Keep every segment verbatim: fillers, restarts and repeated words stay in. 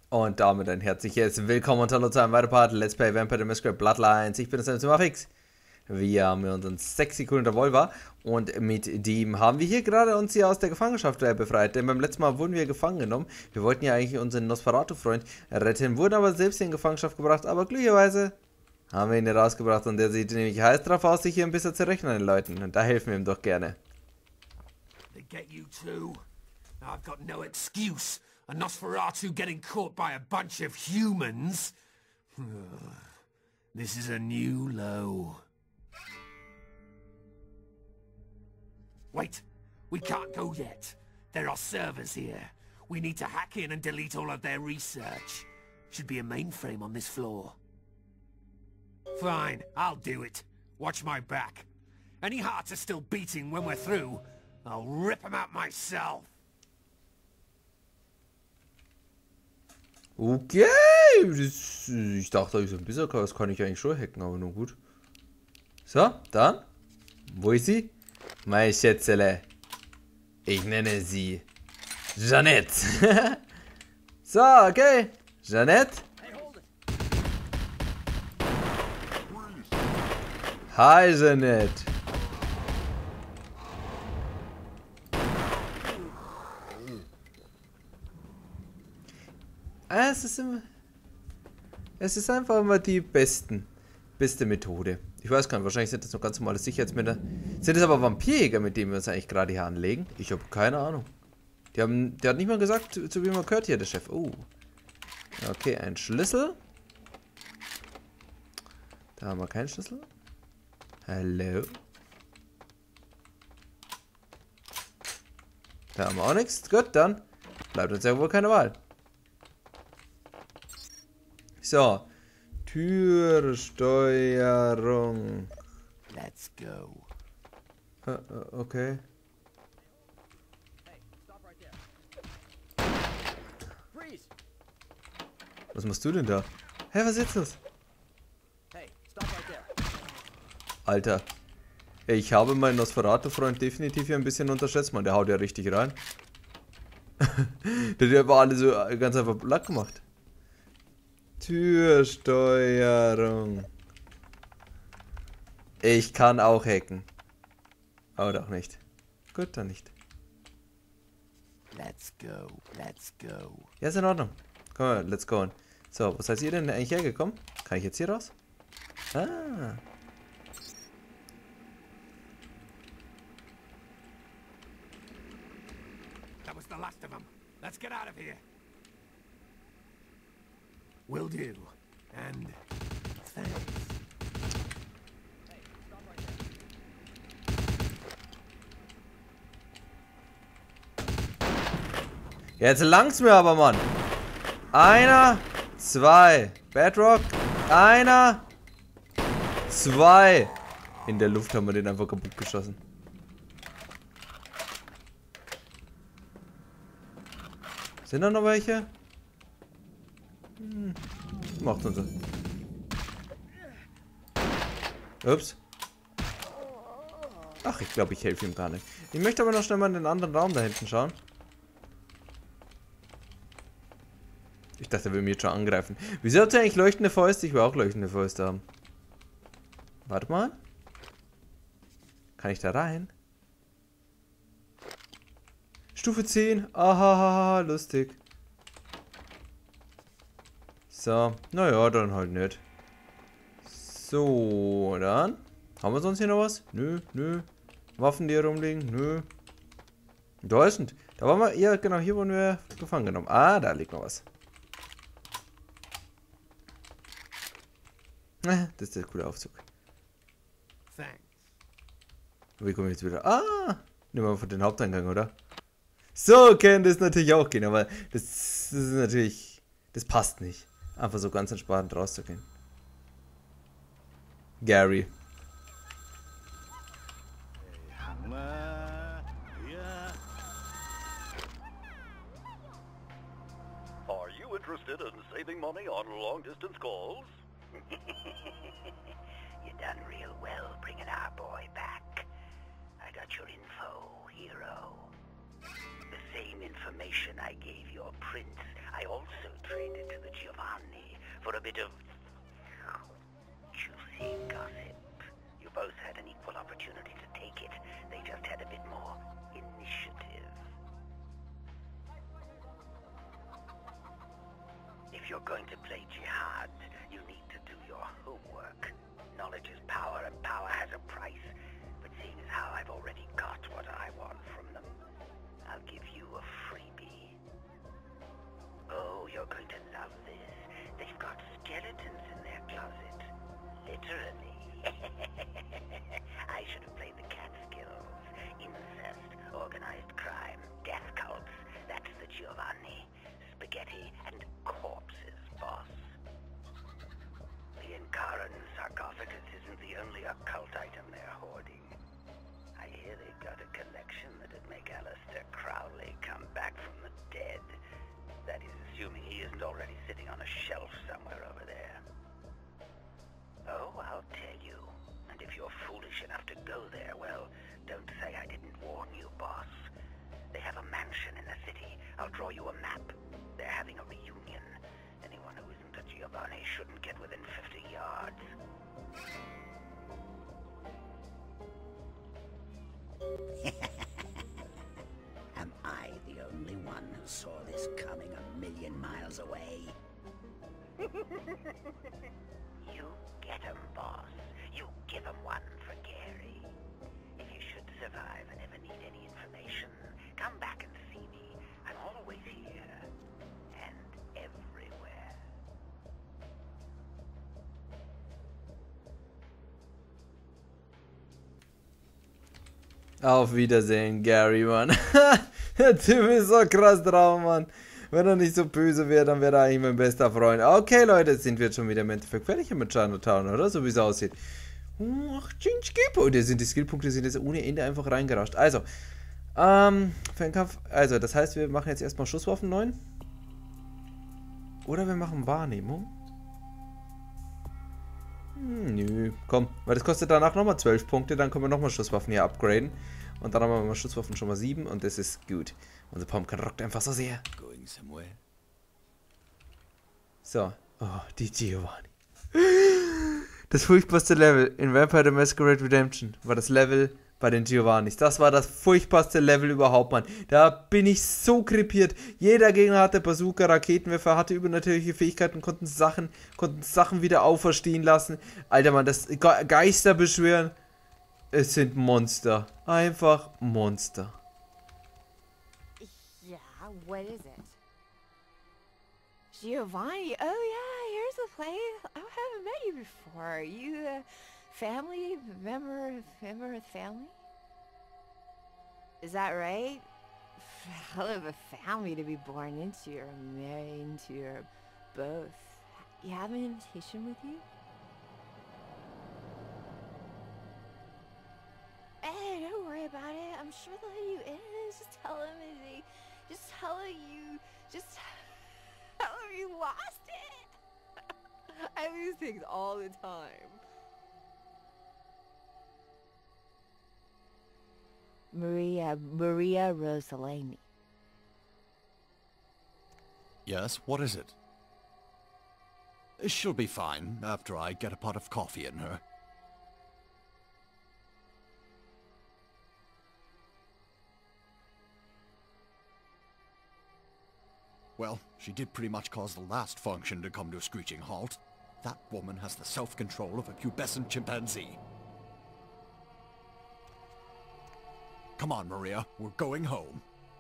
Und damit ein herzliches Willkommen und Hallo zu einem weiteren Part Let's Play Vampire the Masquerade Bloodlines. Ich bin das Mafix. Wir haben unseren sexy coolen Revolver und mit dem haben wir hier gerade uns hier aus der Gefangenschaft äh, befreit. Denn beim letzten Mal wurden wir gefangen genommen. Wir wollten ja eigentlich unseren Nosferatu-Freund retten, wurden aber selbst in Gefangenschaft gebracht. Aber glücklicherweise haben wir ihn hier rausgebracht und der sieht nämlich heiß drauf aus, sich hier ein bisschen zu rechnen, den Leuten. Und da helfen wir ihm doch gerne. They get you too. Now I've got no excuse. A Nosferatu getting caught by a bunch of humans? This is a new low. Wait, we can't go yet. There are servers here. We need to hack in and delete all of their research. Should be a mainframe on this floor. Fine, I'll do it. Watch my back. Any hearts are still beating when we're through, I'll rip them out myself. Okay, das, ich dachte, ich so ein bisschen, das kann ich eigentlich schon hacken, aber nur gut. So, dann, wo ist sie? Mein Schätzele. Ich nenne sie Jeanette. So, okay, Jeanette. Hi, Jeanette. Es ist immer, es ist einfach immer die besten, beste Methode. Ich weiß gar nicht, wahrscheinlich sind das noch ganz normale Sicherheitsmänner. Sind das aber Vampirjäger, mit denen wir uns eigentlich gerade hier anlegen? Ich habe keine Ahnung. Die haben, der hat nicht mal gesagt, zu, zu wem er gehört hier, der Chef. Oh. Okay, ein Schlüssel. Da haben wir keinen Schlüssel. Hallo. Da haben wir auch nichts. Gut, dann bleibt uns ja wohl keine Wahl. So, Türsteuerung. Let's go. Uh, uh, okay. Was machst du denn da? Hä, was ist jetzt los? Alter. Ich habe meinen Nosferatu-Freund definitiv hier ein bisschen unterschätzt, man. Der haut ja richtig rein. Der hat aber alle so ganz einfach blatt gemacht. Türsteuerung. Ich kann auch hacken. Aber doch nicht. Gut, dann nicht. Let's go, let's go. Ja, ist in Ordnung. Komm mal, let's go. So, was seid ihr denn eigentlich hergekommen? Kann ich jetzt hier raus? Ah. That was the last of them. Let's get out of here. Will do. And thanks. Jetzt langt's mir aber, Mann. Einer, zwei. Bedrock. Einer, zwei. In der Luft haben wir den einfach kaputt geschossen. Sind da noch welche? Hm. Macht unser. Ups. Ach, ich glaube, ich helfe ihm gar nicht. Ich möchte aber noch schnell mal in den anderen Raum da hinten schauen. Ich dachte, er will mich jetzt schon angreifen. Wieso hat er eigentlich leuchtende Fäuste? Ich will auch leuchtende Fäuste haben. Warte mal. Kann ich da rein? Stufe zehn. Ahaha, lustig. So, naja, dann halt nicht. So, dann. Haben wir sonst hier noch was? Nö, nö. Waffen, die hier rumliegen? Nö. Da ist ein. Da waren wir, ja genau, hier wurden wir gefangen genommen. Ah, da liegt noch was. Das ist der coole Aufzug. Thanks. Wie komme ich jetzt wieder? Ah! Nehmen wir von den Haupteingang, oder? So kann das natürlich auch gehen, aber das, das ist natürlich. Das passt nicht. Einfach so ganz entspannt rauszugehen. Gary. Are you interested in saving money on long-distance calls? You done real well bringing our boy back. I got your info, hero. The same information I gave your prince, I also traded for a bit of juicy gossip. You both had an equal opportunity to take it. They just had a bit more initiative. If you're going to play jihad, you need to do your homework. Knowledge is power, and power has a price. But seeing as how I've already got what I want from them, I'll give you a freebie. Oh, you're going to love this. They've got skeletons in their closet. Literally. I should have played the Catskills. Incest, organized crime, death cults. That's the Giovanni. Spaghetti and corpses, boss. The Incaran sarcophagus isn't the only occult item they're hoarding. I hear they've got a collection that'd make Aleister Crowley come back from the dead. That is, assuming he isn't already sitting on a shelf somewhere over there. Oh, I'll tell you. And if you're foolish enough to go there, well, don't say I didn't warn you, boss. They have a mansion in the city. I'll draw you a map. They're having a reunion. Anyone who isn't a Giovanni shouldn't get within fifty yards. Am I the only one who saw this coming a million miles away? You get 'em, boss. You give 'em one for Gary. If you should survive and ever need any information, come back and see me. I'm always here. And everywhere. Auf Wiedersehen, Gary, Mann. Der Typ ist so krass drauf, Mann. Wenn er nicht so böse wäre, dann wäre er eigentlich mein bester Freund. Okay, Leute, jetzt sind wir jetzt schon wieder im Endeffekt fertig mit Chinatown, oder? So wie es aussieht. Ach, oh, da sind die Skillpunkte sind jetzt ohne Ende einfach reingerascht. Also, ähm, Fernkampf. Also, das heißt, wir machen jetzt erstmal Schusswaffen neun. Oder wir machen Wahrnehmung. Hm, nö, komm, weil das kostet danach nochmal zwölf Punkte, dann können wir nochmal Schusswaffen hier upgraden. Und dann haben wir mal Schusswaffen schon mal sieben und das ist gut. Unser Pumpkin rockt einfach so sehr. So, oh, die Giovanni. Das furchtbarste Level in Vampire the Masquerade Redemption war das Level bei den Giovannis. Das war das furchtbarste Level überhaupt, Mann. Da bin ich so krepiert. Jeder Gegner hatte Bazooka, Raketenwerfer, hatte übernatürliche Fähigkeiten, konnten Sachen, konnten Sachen wieder auferstehen lassen. Alter, Mann, das Ge Geister beschwören. Es sind Monster. Einfach Monster. Yeah, what is it? Giovanni? Oh yeah, here's the place. I haven't met you before. You, uh, family? Member, member of family? Is that right? Hell of a family to be born into or married into or both. You have an invitation with you? Hey, don't worry about it. I'm sure they'll let you in. Just tell them they, just tell them you, just tell them you lost it. I lose things all the time. Maria, Maria Rosalini. Yes, what is it? She'll be fine after I get a pot of coffee in her. Well, she did pretty much cause the last function to come to a screeching halt. That woman has the self-control of a pubescent chimpanzee. Come on, Maria, we're going home.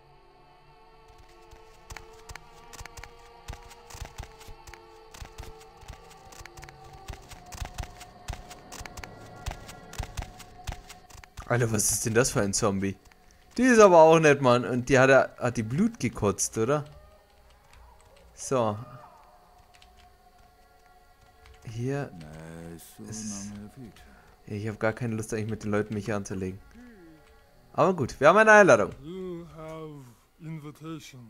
Alter, was ist denn das für ein Zombie? Die ist aber auch nett, Mann. Und die hat, hat die Blut gekotzt, oder? So. Hier ist... Ich habe gar keine Lust, eigentlich mit den Leuten mich hier anzulegen. Aber gut, wir haben eine Einladung. You have invitation.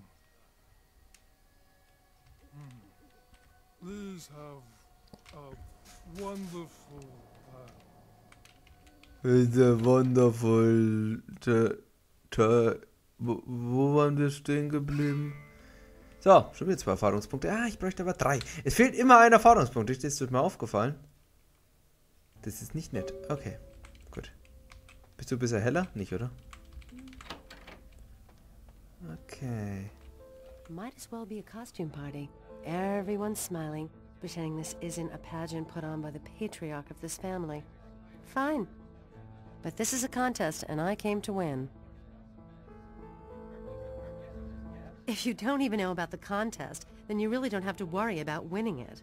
Please have a wonderful time. It's a wonderful... Wo, wo waren wir stehen geblieben? So, schon wieder zwei Erfahrungspunkte. Ah, ich bräuchte aber drei. Es fehlt immer ein Erfahrungspunkt. Das ist mir aufgefallen. Das ist nicht nett. Okay, gut. Bist du ein bisschen heller? Nicht, oder? Okay. Might as well be a costume party. Everyone's smiling, pretending this isn't a pageant put on by the patriarch of this family. Fine. But this is a contest, and I came to win. If you don't even know about the contest, then you really don't have to worry about winning it.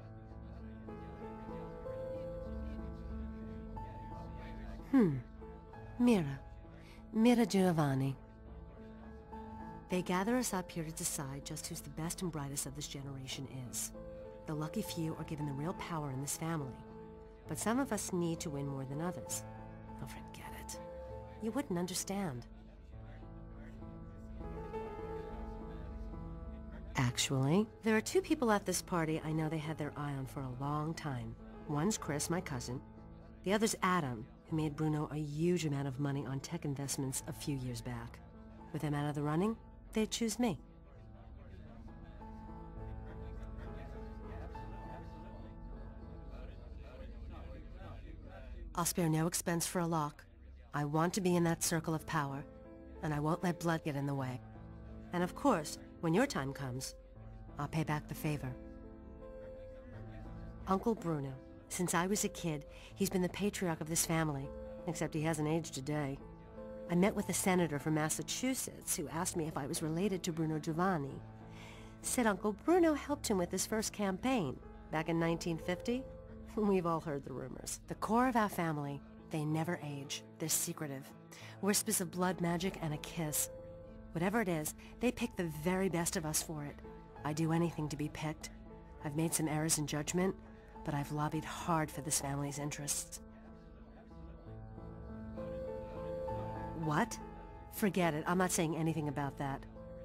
Hmm. Mira. Mira Giovanni. They gather us up here to decide just who's the best and brightest of this generation is. The lucky few are given the real power in this family. But some of us need to win more than others. Oh, forget it. You wouldn't understand. Actually, there are two people at this party I know they had their eye on for a long time. One's Chris, my cousin. The other's Adam, who made Bruno a huge amount of money on tech investments a few years back. With him out of the running, they'd choose me. I'll spare no expense for a lock. I want to be in that circle of power, and I won't let blood get in the way. And of course, when your time comes, I'll pay back the favor. Uncle Bruno. Since I was a kid, he's been the patriarch of this family, except he hasn't aged a day. I met with a senator from Massachusetts who asked me if I was related to Bruno Giovanni. Said Uncle Bruno helped him with his first campaign, back in nineteen fifty. We've all heard the rumors. The core of our family, they never age. They're secretive. Whispers of blood magic and a kiss. Whatever it is, they pick the very best of us for it. I'd do anything to be picked. I've made some errors in judgment, but I've lobbied hard for this family's interests. What? Forget it. I'm not saying anything about that.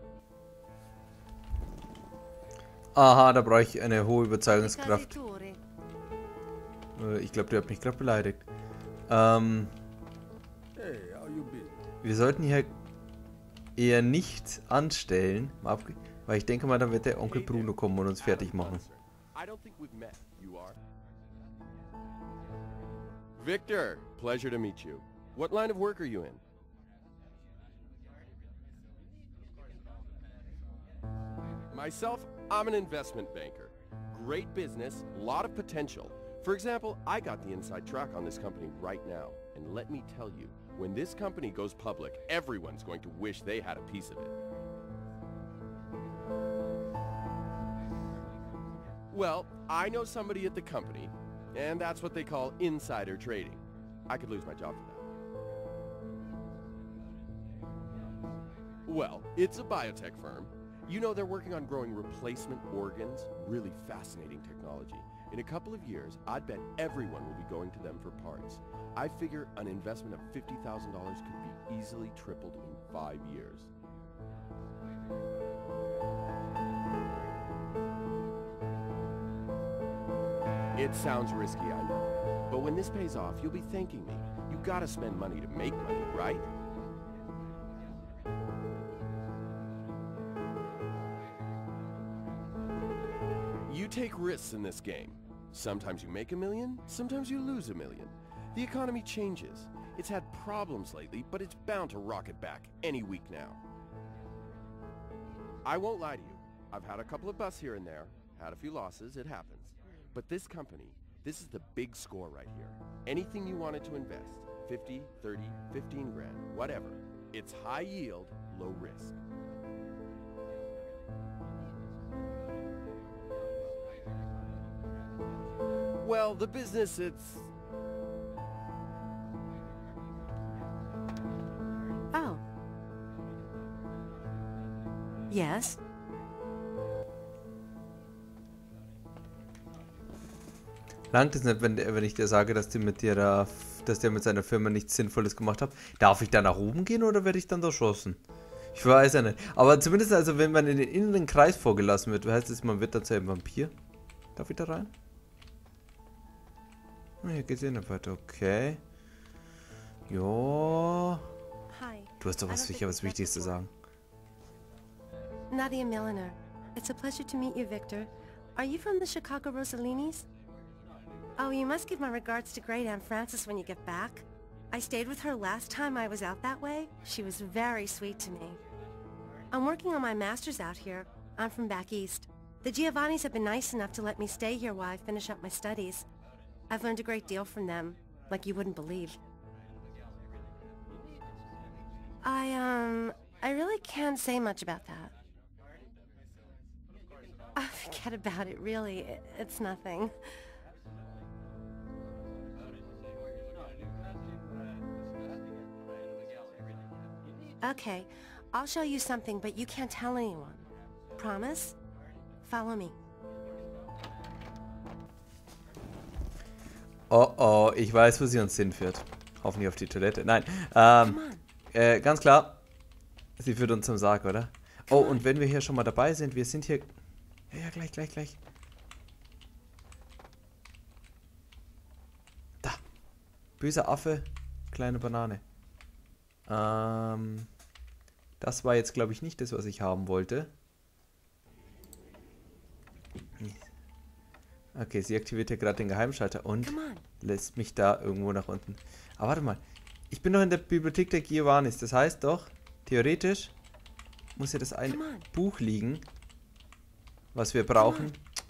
Aha, da brauche ich eine hohe Überzeugungskraft. Äh, ich glaube, der hat mich gerade beleidigt. Ähm, wir sollten hier eher nicht anstellen, weil ich denke mal, dann wird der Onkel Bruno kommen und uns fertig machen. Victor, pleasure to meet you. What line of work are you in? Myself, I'm an investment banker. Great business, lot of potential. For example, I got the inside track on this company right now. And let me tell you, when this company goes public, everyone's going to wish they had a piece of it. Well, I know somebody at the company, and that's what they call insider trading. I could lose my job for that. Well, it's a biotech firm. You know, they're working on growing replacement organs. Really fascinating technology. In a couple of years, I'd bet everyone will be going to them for parts. I figure an investment of fifty thousand dollars could be easily tripled in five years. It sounds risky, I know. But when this pays off, you'll be thanking me. You gotta spend money to make money, right? You take risks in this game. Sometimes you make a million, sometimes you lose a million. The economy changes. It's had problems lately, but it's bound to rocket back any week now. I won't lie to you. I've had a couple of busts here and there, had a few losses, it happens. But this company, this is the big score right here. Anything you wanted to invest, fifty, thirty, fifteen grand, whatever. It's high yield, low risk. Well, the business, it's... Oh. Yes? Langt es nicht, wenn, wenn ich dir sage, dass, die mit dir da, dass der mit seiner Firma nichts Sinnvolles gemacht hat? Darf ich da nach oben gehen oder werde ich dann erschossen? Ich weiß ja nicht. Aber zumindest, also wenn man in den inneren Kreis vorgelassen wird, heißt es, man wird dann zu einem Vampir. Darf ich da rein? Hier geht's eh nicht weiter, okay. Jo. Hi. Du hast doch was, sicher was Wichtiges zu sagen. Nadia Milliner. It's a pleasure to meet you, Victor. Are you from the Chicago Rossellinis? Oh, you must give my regards to great Aunt Frances when you get back. I stayed with her last time I was out that way. She was very sweet to me. I'm working on my master's out here. I'm from back east. The Giovannis have been nice enough to let me stay here while I finish up my studies. I've learned a great deal from them, like you wouldn't believe. I, um, I really can't say much about that. Oh, forget about it, really. It, it's nothing. Okay, I'll show you something, but you can't tell anyone. Promise? Follow me. Oh oh, ich weiß, wo sie uns hinführt. Hoffentlich auf die Toilette. Nein, ähm, äh, ganz klar. Sie führt uns zum Sarg, oder? Oh, und wenn wir hier schon mal dabei sind, wir sind hier... Ja, ja, gleich, gleich, gleich. Da. Böser Affe, kleine Banane. Ähm, das war jetzt, glaube ich, nicht das, was ich haben wollte. Okay, sie aktiviert hier gerade den Geheimschalter und lässt mich da irgendwo nach unten. Aber warte mal. Ich bin noch in der Bibliothek der Giovannis. Das heißt doch, theoretisch muss ja das eine Buch liegen, was wir brauchen.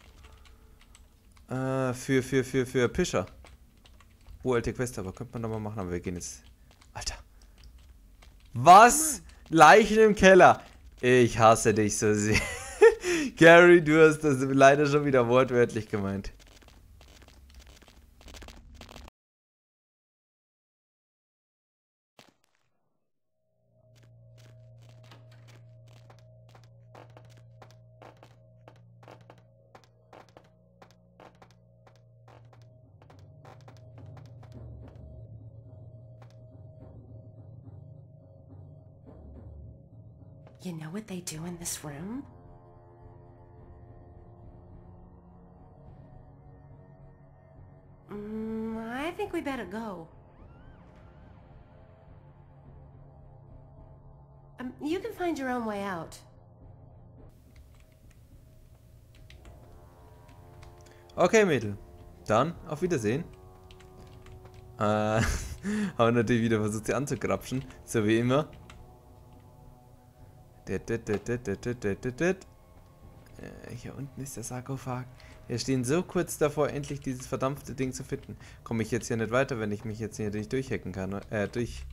Äh, für, für, für, für Pischer. Uralte Quest, aber könnte man doch mal machen, aber wir gehen jetzt... Alter. Was? Leichen im Keller. Ich hasse dich so sehr. Gary, du hast das leider schon wieder wortwörtlich gemeint. You know what they do in this room? Mm, I think we better go. Um, you can find your own way out. Okay, Mädel. Dann, auf Wiedersehen. Äh, haben natürlich wieder versucht, sie anzugrapschen. So wie immer. Hier unten ist der Sarkophag. Wir stehen so kurz davor, endlich dieses verdammte Ding zu finden. Komme ich jetzt hier nicht weiter, wenn ich mich jetzt hier nicht durchhacken kann. Äh, durch...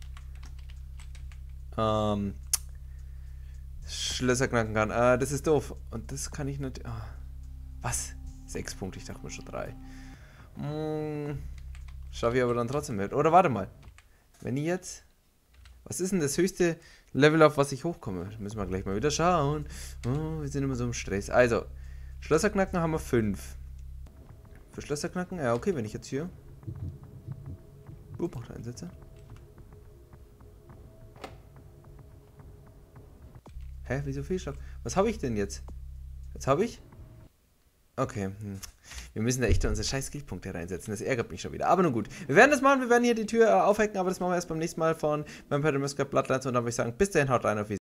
Ähm... Schlösser knacken kann. Äh, das ist doof. Und das kann ich nicht... Oh. Was? Sechs Punkte, ich dachte mir schon drei. Hm, schaffe ich aber dann trotzdem nicht. Oder warte mal. Wenn ich jetzt... Was ist denn das höchste Level, auf was ich hochkomme? Müssen wir gleich mal wieder schauen. Oh, wir sind immer so im Stress. Also, Schlösserknacken haben wir fünf. Für Schlösserknacken? Ja, okay, wenn ich jetzt hier... Beobachter einsetze. Hä, wieso viel Stock? Was habe ich denn jetzt? Jetzt habe ich... Okay, hm. Wir müssen da echt unsere scheiß Skillpunkte reinsetzen. Das ärgert mich schon wieder. Aber nun gut. Wir werden das machen. Wir werden hier die Tür äh, aufhacken, aber das machen wir erst beim nächsten Mal von Vampire the Masquerade Bloodlines. Und dann würde ich sagen, bis dahin, haut rein, auf Wiedersehen.